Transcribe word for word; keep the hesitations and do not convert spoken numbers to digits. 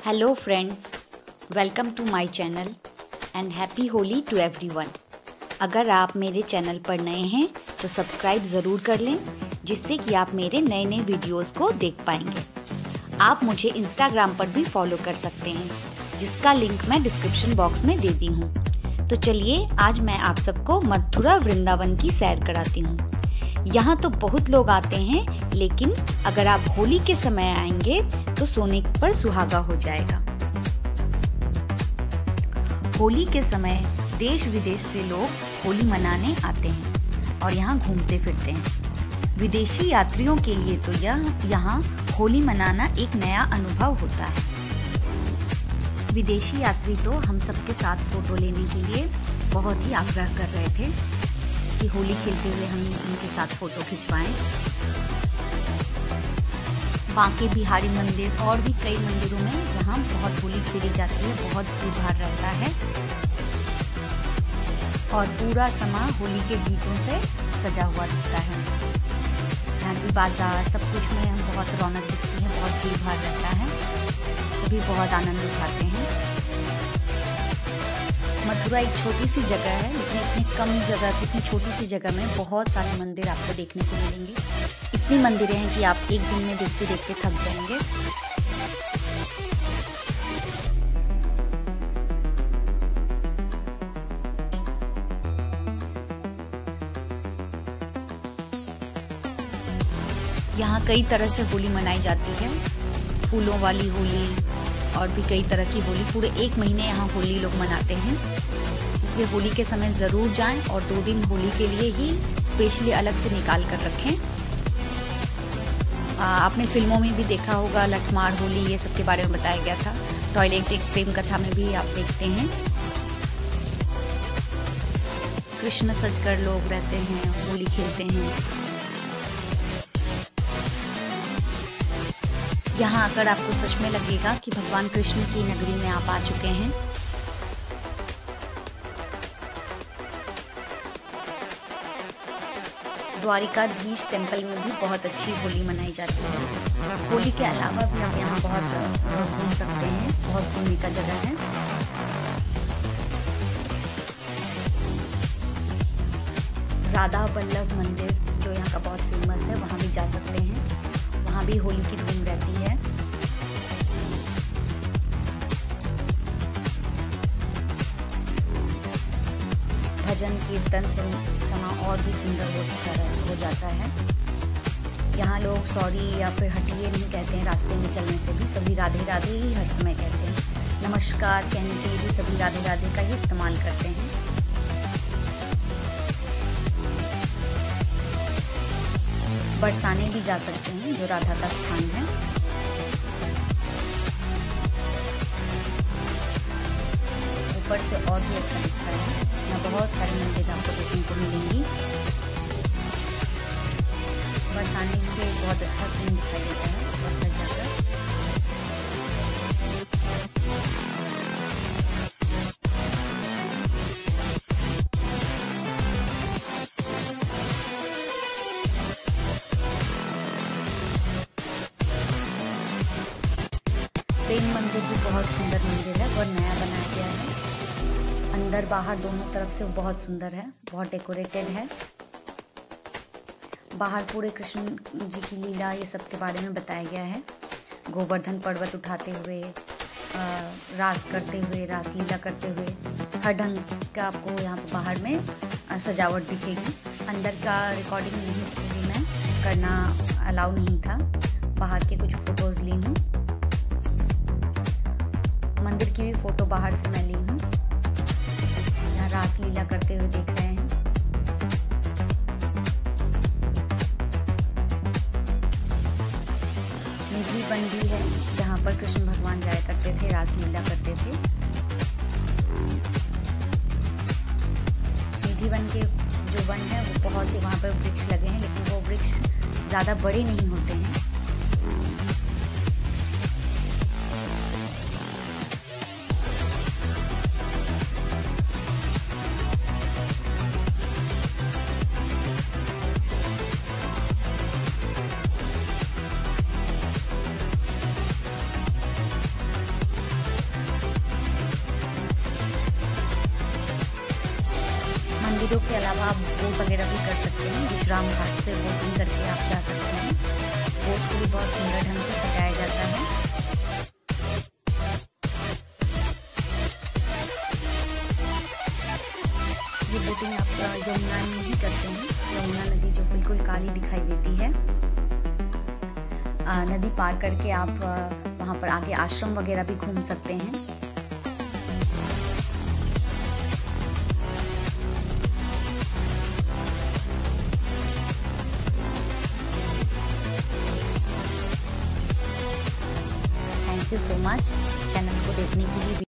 Hello friends, welcome to my channel and happy Holi to everyone. अगर आप मेरे channel पर नए हैं तो सब्सक्राइब ज़रूर कर लें, जिससे कि आप मेरे नए नए वीडियोस को देख पाएंगे। आप मुझे इंस्टाग्राम पर भी फॉलो कर सकते हैं, जिसका लिंक मैं डिस्क्रिप्शन बॉक्स में दे दी हूँ। तो चलिए आज मैं आप सबको मथुरा वृंदावन की सैर कराती हूँ। यहाँ तो बहुत लोग आते हैं, लेकिन अगर आप होली के समय आएंगे तो सोने पर सुहागा हो जाएगा। होली के समय देश विदेश से लोग होली मनाने आते हैं और यहाँ घूमते फिरते हैं। विदेशी यात्रियों के लिए तो यह यहाँ होली मनाना एक नया अनुभव होता है। विदेशी यात्री तो हम सबके साथ फोटो लेने के लिए बहुत ही आग्रह कर रहे थे कि होली खेलते हुए हम उनके साथ फोटो खिंचवाएं। बांके बिहारी मंदिर और भी कई मंदिरों में यहाँ बहुत होली खेली जाती है, बहुत भीड़ भाड़ रहता है और पूरा समा होली के गीतों से सजा हुआ दिखता है। यहाँ की बाजार सब कुछ में हम बहुत रौनक दिखती है, बहुत भीड़ भाड़ रहता है, सभी बहुत आनंद उठाते हैं। मथुरा एक छोटी सी जगह है, लेकिन इतनी कम जगह, इतनी छोटी सी जगह में बहुत सारे मंदिर आपको देखने को मिलेंगे। इतनी मंदिरें हैं कि आप एक दिन में देखते देखते थक जाएंगे। यहाँ कई तरह से होली मनाई जाती है, फूलों वाली होली और भी कई तरह की होली। पूरे एक महीने यहाँ होली लोग मनाते हैं, इसलिए होली के समय ज़रूर जाएं और दो दिन होली के लिए ही स्पेशली अलग से निकाल कर रखें। आ, आपने फिल्मों में भी देखा होगा, लठमार होली ये सब के बारे में बताया गया था। टॉयलेट एक प्रेम कथा में भी आप देखते हैं। कृष्ण सजकर लोग रहते हैं, होली खेलते हैं। यहाँ आकर आपको सच में लगेगा कि भगवान कृष्ण की नगरी में आप आ चुके हैं। द्वारिकाधीश टेम्पल में भी बहुत अच्छी होली मनाई जाती है। होली के अलावा भी आप यहाँ बहुत घूम सकते हैं, बहुत घूमने का जगह है। राधा वल्लभ मंदिर जो यहाँ का बहुत फेमस है, वहाँ भी जा सकते हैं। वहाँ भी होली की धूम रहती है। भजन कीर्तन से समा और भी सुंदर हो जाता है। यहाँ लोग सॉरी या फिर हटिए नहीं कहते हैं, रास्ते में चलने से भी सभी राधे राधे ही हर समय कहते हैं। नमस्कार कहने के लिए भी सभी राधे राधे का ही इस्तेमाल करते हैं। बरसाने भी जा सकते हैं, जो राधा का स्थान है। ऊपर से और भी अच्छा दिखता है। यहाँ बहुत सारे मंदिर आपको देखने को मिलेंगी। बरसाने से बहुत अच्छा सीन दिखाई देता है ऊपर से जाकर। प्रेम मंदिर भी बहुत सुंदर मंदिर है और नया बनाया गया है। अंदर बाहर दोनों तरफ से बहुत सुंदर है, बहुत डेकोरेटेड है। बाहर पूरे कृष्ण जी की लीला ये सब के बारे में बताया गया है। गोवर्धन पर्वत उठाते हुए, रास करते हुए, रास लीला करते हुए, हर ढंग का आपको यहाँ पर बाहर में सजावट दिखेगी। अंदर का रिकॉर्डिंग नहीं की मैं, करना अलाउ नहीं था। बाहर के कुछ फ़ोटोज़ ली हूँ। मंदिर की भी फ़ोटो बाहर से मैं ली हूँ। यहाँ रास लीला करते हुए देख रहे हैं। निधि वन भी है, जहाँ पर कृष्ण भगवान जाया करते थे, रास लीला करते थे। निधि वन के जो वन है वो बहुत ही, वहाँ पर वृक्ष लगे हैं, लेकिन वो वृक्ष ज़्यादा बड़े नहीं होते हैं। मंदिरों के अलावा आप बोट वगैरह भी कर सकते हैं। विश्राम घाट से बोटिंग करके आप जा सकते हैं। बोट को भी बहुत सुंदर ढंग से सजाया जाता है। ये बोटिंग आप यमुना में ही करते हैं। यमुना नदी जो बिल्कुल काली दिखाई देती है। आ, नदी पार करके आप वहाँ पर आगे आश्रम वगैरह भी घूम सकते हैं। Thank you so much channel को देखने के लिए।